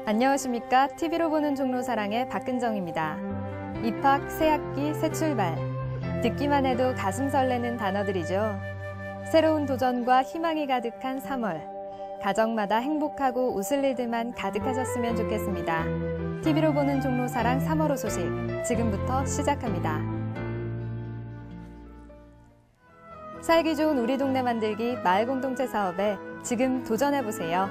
안녕하십니까? TV로 보는 종로 사랑의 박근정입니다. 입학, 새학기, 새 출발. 듣기만 해도 가슴 설레는 단어들이죠. 새로운 도전과 희망이 가득한 3월. 가정마다 행복하고 웃을 일들만 가득하셨으면 좋겠습니다. TV로 보는 종로 사랑 3월호 소식, 지금부터 시작합니다. 살기 좋은 우리 동네 만들기 마을 공동체 사업에 지금 도전해보세요.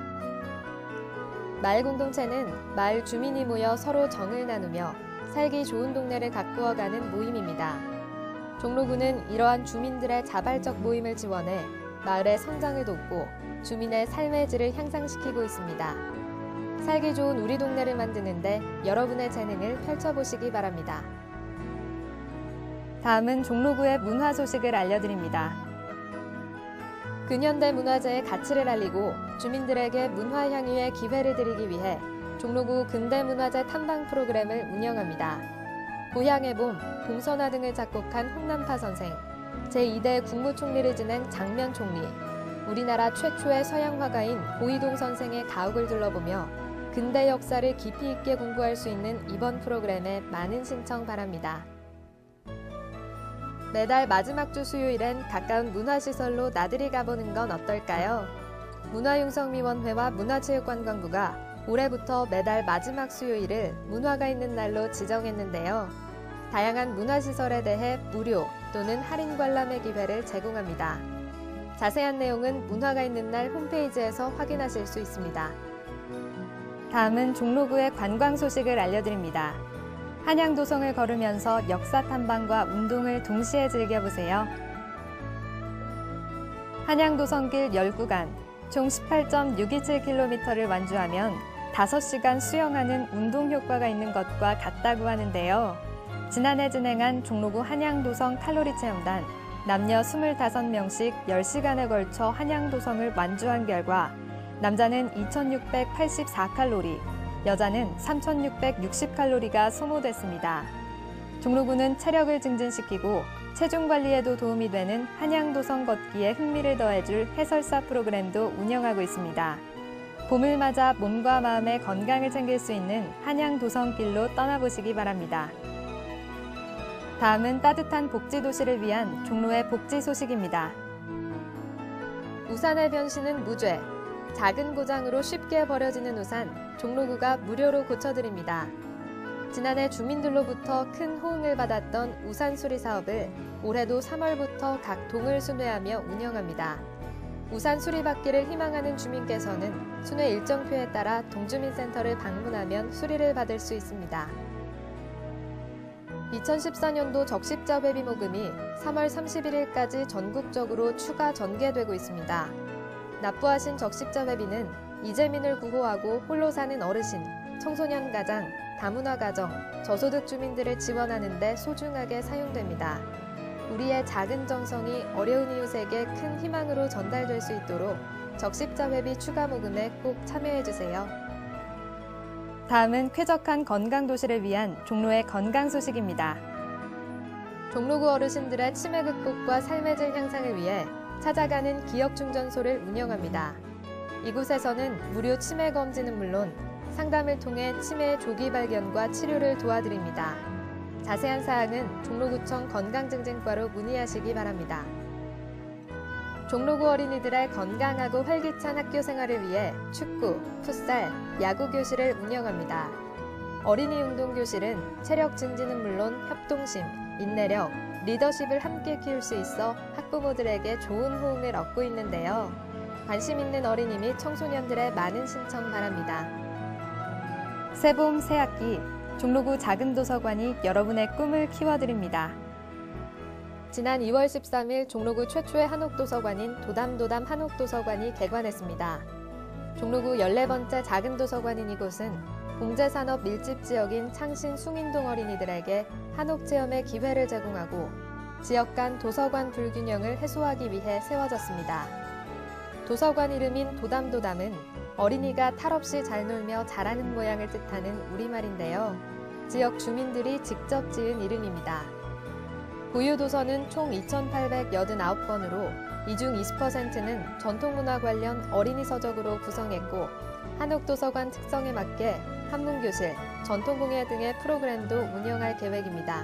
마을 공동체는 마을 주민이 모여 서로 정을 나누며 살기 좋은 동네를 가꾸어가는 모임입니다. 종로구는 이러한 주민들의 자발적 모임을 지원해 마을의 성장을 돕고 주민의 삶의 질을 향상시키고 있습니다. 살기 좋은 우리 동네를 만드는데 여러분의 재능을 펼쳐보시기 바랍니다. 다음은 종로구의 문화 소식을 알려드립니다. 근현대 문화재의 가치를 알리고 주민들에게 문화 향유의 기회를 드리기 위해 종로구 근대문화재 탐방 프로그램을 운영합니다. 고향의 봄, 봉선화 등을 작곡한 홍남파 선생, 제2대 국무총리를 지낸 장면 총리, 우리나라 최초의 서양 화가인 고이동 선생의 가옥을 둘러보며 근대 역사를 깊이 있게 공부할 수 있는 이번 프로그램에 많은 신청 바랍니다. 매달 마지막 주 수요일엔 가까운 문화시설로 나들이 가보는 건 어떨까요? 문화융성위원회와 문화체육관광부가 올해부터 매달 마지막 수요일을 문화가 있는 날로 지정했는데요. 다양한 문화시설에 대해 무료 또는 할인 관람의 기회를 제공합니다. 자세한 내용은 문화가 있는 날 홈페이지에서 확인하실 수 있습니다. 다음은 종로구의 관광 소식을 알려드립니다. 한양도성을 걸으면서 역사 탐방과 운동을 동시에 즐겨보세요. 한양도성길 10구간, 총 18.627km를 완주하면 5시간 수영하는 운동 효과가 있는 것과 같다고 하는데요. 지난해 진행한 종로구 한양도성 칼로리 체험단, 남녀 25명씩 10시간에 걸쳐 한양도성을 완주한 결과 남자는 2684칼로리, 여자는 3660칼로리가 소모됐습니다. 종로구는 체력을 증진시키고 체중 관리에도 도움이 되는 한양도성 걷기에 흥미를 더해줄 해설사 프로그램도 운영하고 있습니다. 봄을 맞아 몸과 마음의 건강을 챙길 수 있는 한양도성길로 떠나보시기 바랍니다. 다음은 따뜻한 복지도시를 위한 종로의 복지 소식입니다. 우산의 변신은 무죄. 작은 고장으로 쉽게 버려지는 우산, 종로구가 무료로 고쳐드립니다. 지난해 주민들로부터 큰 호응을 받았던 우산 수리 사업을 올해도 3월부터 각 동을 순회하며 운영합니다. 우산 수리받기를 희망하는 주민께서는 순회 일정표에 따라 동주민센터를 방문하면 수리를 받을 수 있습니다. 2014년도 적십자 회비 모금이 3월 31일까지 전국적으로 추가 전개되고 있습니다. 납부하신 적십자 회비는 이재민을 구호하고 홀로 사는 어르신, 청소년 가장, 다문화 가정, 저소득 주민들을 지원하는 데 소중하게 사용됩니다. 우리의 작은 정성이 어려운 이웃에게 큰 희망으로 전달될 수 있도록 적십자 회비 추가 모금에 꼭 참여해주세요. 다음은 쾌적한 건강도시를 위한 종로의 건강 소식입니다. 종로구 어르신들의 치매 극복과 삶의 질 향상을 위해 찾아가는 기억충전소를 운영합니다. 이곳에서는 무료 치매 검진은 물론 상담을 통해 치매의 조기 발견과 치료를 도와드립니다. 자세한 사항은 종로구청 건강증진과로 문의하시기 바랍니다. 종로구 어린이들의 건강하고 활기찬 학교 생활을 위해 축구, 풋살, 야구 교실을 운영합니다. 어린이 운동 교실은 체력 증진은 물론 협동심, 인내력, 리더십을 함께 키울 수 있어 학부모들에게 좋은 호응을 얻고 있는데요. 관심 있는 어린이 및 청소년들의 많은 신청 바랍니다. 새봄 새학기, 종로구 작은 도서관이 여러분의 꿈을 키워드립니다. 지난 2월 13일 종로구 최초의 한옥도서관인 도담도담 한옥도서관이 개관했습니다. 종로구 14번째 작은 도서관인 이곳은 봉제산업 밀집 지역인 창신 숭인동 어린이들에게 한옥 체험의 기회를 제공하고 지역 간 도서관 불균형을 해소하기 위해 세워졌습니다. 도서관 이름인 도담도담은 어린이가 탈없이 잘 놀며 자라는 모양을 뜻하는 우리말인데요. 지역 주민들이 직접 지은 이름입니다. 보유 도서는 총 2,889권으로 이 중 20%는 전통문화 관련 어린이 서적으로 구성했고 한옥도서관 특성에 맞게 한문교실, 전통공예 등의 프로그램도 운영할 계획입니다.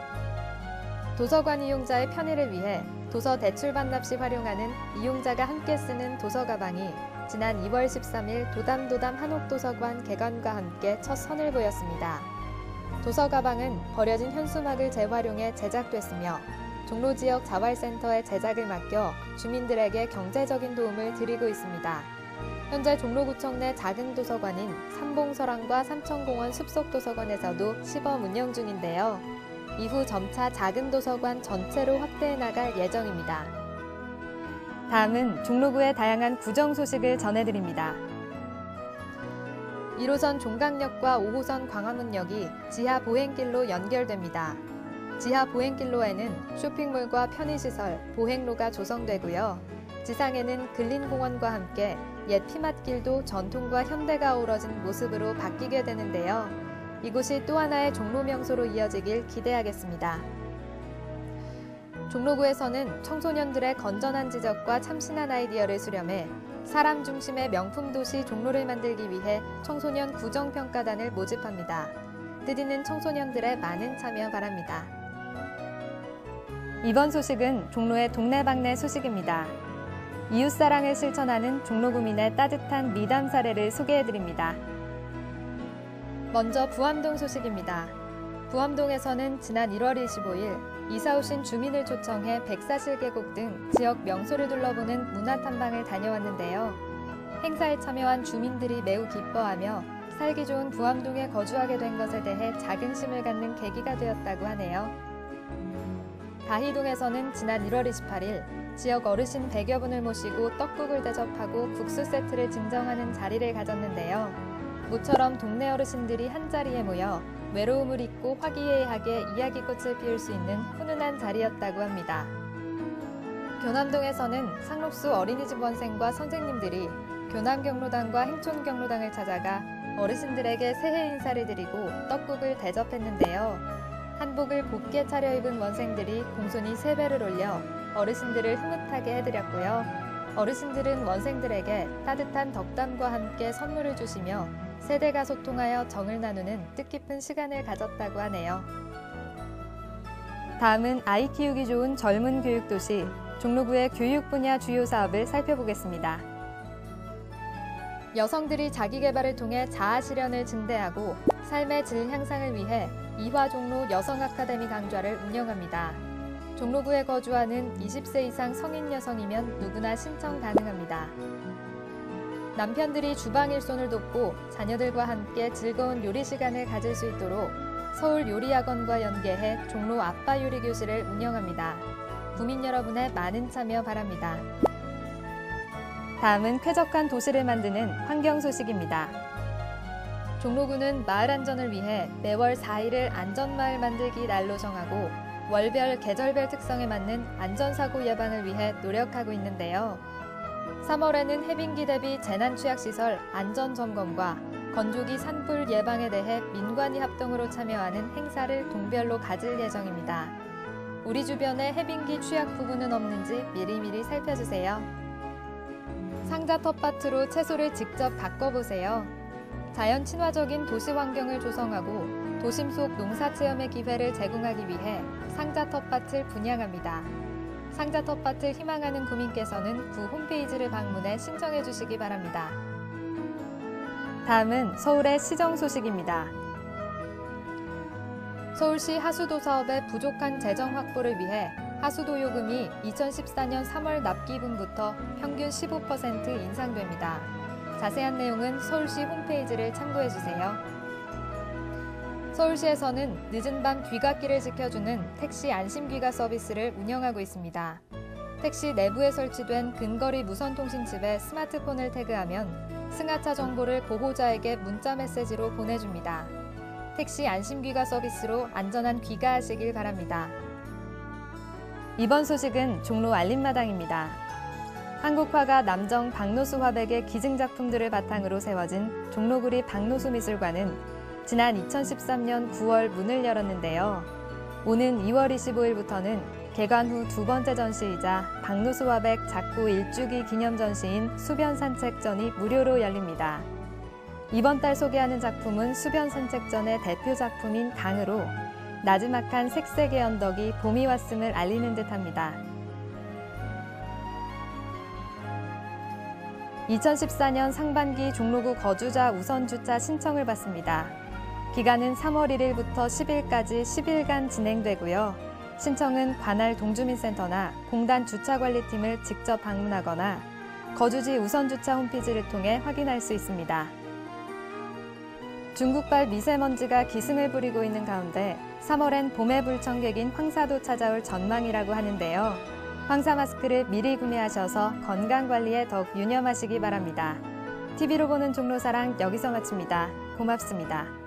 도서관 이용자의 편의를 위해 도서 대출 반납 시 활용하는 이용자가 함께 쓰는 도서 가방이 지난 2월 13일 도담도담 한옥도서관 개관과 함께 첫 선을 보였습니다. 도서 가방은 버려진 현수막을 재활용해 제작됐으며 종로 지역 자활센터에 제작을 맡겨 주민들에게 경제적인 도움을 드리고 있습니다. 현재 종로구청 내 작은 도서관인 삼봉서랑과 삼천공원 숲속도서관에서도 시범 운영 중인데요. 이후 점차 작은 도서관 전체로 확대해 나갈 예정입니다. 다음은 종로구의 다양한 구정 소식을 전해드립니다. 1호선 종강역과 5호선 광화문역이 지하 보행길로 연결됩니다. 지하 보행길로에는 쇼핑몰과 편의시설, 보행로가 조성되고요. 지상에는 근린공원과 함께 옛 피맛길도 전통과 현대가 어우러진 모습으로 바뀌게 되는데요. 이곳이 또 하나의 종로 명소로 이어지길 기대하겠습니다. 종로구에서는 청소년들의 건전한 지적과 참신한 아이디어를 수렴해 사람 중심의 명품 도시 종로를 만들기 위해 청소년 구정평가단을 모집합니다. 뜻있는 청소년들의 많은 참여 바랍니다. 이번 소식은 종로의 동네방네 소식입니다. 이웃사랑을 실천하는 종로구민의 따뜻한 미담 사례를 소개해드립니다. 먼저 부암동 소식입니다. 부암동에서는 지난 1월 25일 이사 오신 주민을 초청해 백사실 계곡 등 지역 명소를 둘러보는 문화탐방을 다녀왔는데요. 행사에 참여한 주민들이 매우 기뻐하며 살기 좋은 부암동에 거주하게 된 것에 대해 자긍심을 갖는 계기가 되었다고 하네요. 다희동에서는 지난 1월 28일 지역 어르신 100여 분을 모시고 떡국을 대접하고 국수 세트를 증정하는 자리를 가졌는데요. 모처럼 동네 어르신들이 한자리에 모여 외로움을 잊고 화기애애하게 이야기꽃을 피울 수 있는 훈훈한 자리였다고 합니다. 교남동에서는 상록수 어린이집 원생과 선생님들이 교남경로당과 행촌경로당을 찾아가 어르신들에게 새해 인사를 드리고 떡국을 대접했는데요. 한복을 곱게 차려입은 원생들이 공손히 세배를 올려 어르신들을 흐뭇하게 해드렸고요. 어르신들은 원생들에게 따뜻한 덕담과 함께 선물을 주시며 세대가 소통하여 정을 나누는 뜻깊은 시간을 가졌다고 하네요. 다음은 아이 키우기 좋은 젊은 교육도시 종로구의 교육 분야 주요 사업을 살펴보겠습니다. 여성들이 자기개발을 통해 자아 실현을 증대하고 삶의 질 향상을 위해 이화종로 여성아카데미 강좌를 운영합니다. 종로구에 거주하는 20세 이상 성인 여성이면 누구나 신청 가능합니다. 남편들이 주방 일손을 돕고 자녀들과 함께 즐거운 요리 시간을 가질 수 있도록 서울요리학원과 연계해 종로 아빠 요리 교실을 운영합니다. 구민 여러분의 많은 참여 바랍니다. 다음은 쾌적한 도시를 만드는 환경 소식입니다. 종로구는 마을 안전을 위해 매월 4일을 안전마을 만들기 날로 정하고 월별, 계절별 특성에 맞는 안전사고 예방을 위해 노력하고 있는데요. 3월에는 해빙기 대비 재난취약시설 안전점검과 건조기 산불 예방에 대해 민관이 합동으로 참여하는 행사를 동별로 가질 예정입니다. 우리 주변에 해빙기 취약 부분은 없는지 미리미리 살펴주세요. 상자 텃밭으로 채소를 직접 바꿔보세요. 자연 친화적인 도시 환경을 조성하고 도심 속 농사체험의 기회를 제공하기 위해 상자 텃밭을 분양합니다. 상자 텃밭을 희망하는 구민께서는 구 홈페이지를 방문해 신청해 주시기 바랍니다. 다음은 서울의 시정 소식입니다. 서울시 하수도 사업의 부족한 재정 확보를 위해 하수도 요금이 2014년 3월 납기분부터 평균 15% 인상됩니다. 자세한 내용은 서울시 홈페이지를 참고해 주세요. 서울시에서는 늦은 밤 귀갓길을 지켜주는 택시 안심귀가 서비스를 운영하고 있습니다. 택시 내부에 설치된 근거리 무선통신칩에 스마트폰을 태그하면 승하차 정보를 보호자에게 문자 메시지로 보내줍니다. 택시 안심귀가 서비스로 안전한 귀가하시길 바랍니다. 이번 소식은 종로 알림마당입니다. 한국화가 남정 박노수 화백의 기증작품들을 바탕으로 세워진 종로구리 박노수 미술관은 지난 2013년 9월 문을 열었는데요. 오는 2월 25일부터는 개관 후 두 번째 전시이자 박노수 화백 작고 1주기 기념 전시인 수변 산책전이 무료로 열립니다. 이번 달 소개하는 작품은 수변 산책전의 대표 작품인 강으로 나지막한 색색의 언덕이 봄이 왔음을 알리는 듯합니다. 2014년 상반기 종로구 거주자 우선주차 신청을 받습니다. 기간은 3월 1일부터 10일까지 10일간 진행되고요. 신청은 관할 동주민센터나 공단 주차관리팀을 직접 방문하거나 거주지 우선주차 홈페이지를 통해 확인할 수 있습니다. 중국발 미세먼지가 기승을 부리고 있는 가운데 3월엔 봄의 불청객인 황사도 찾아올 전망이라고 하는데요. 황사 마스크를 미리 구매하셔서 건강관리에 더욱 유념하시기 바랍니다. TV로 보는 종로사랑 여기서 마칩니다. 고맙습니다.